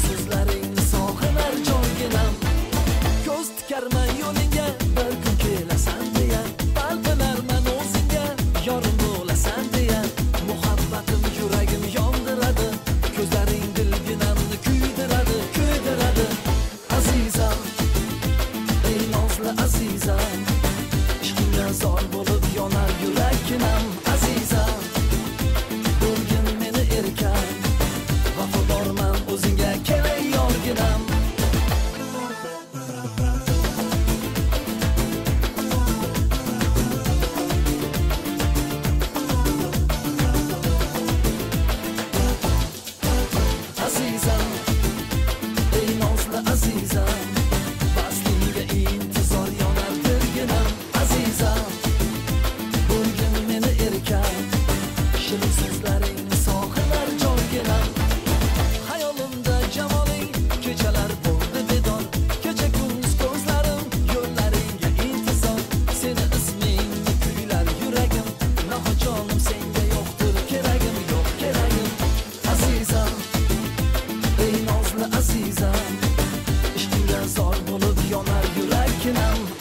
so'zlaringni sog'inar jonginam. Ko'z tikarman yo'lingga, bir kun kelasan deya. Balqilarman o'zingga, yorim bo'lasan deya. Muhabbatim yuragim yondiradi, ko'zlaring dilginamni kuydiradi, kuydiradi. Azizam, ey nozli azizam, ishqingga zor bo'lib yonar yuraginam. Azizam, bo'lgin meni erkan, vafodorman o'zingga kelay yorginam. Azizam, ey nozli azizam, vasliga intizor yonar dilginam. Azizam, bo'lgin meni erkan, shirin so'zlaringni sog'inar jonginam. Hayolimda jamoling, kechalar bo'ldi bedor, kecha kunduz ko'zlarim, yo'llaringga intizor. Seni ismingni kuylar yuragim, nahojonim senga yo'qdir keragim, yo'q keragim. Azizam, ey nozli azizam, ishqingga zor bo'lib yonar yuraginam.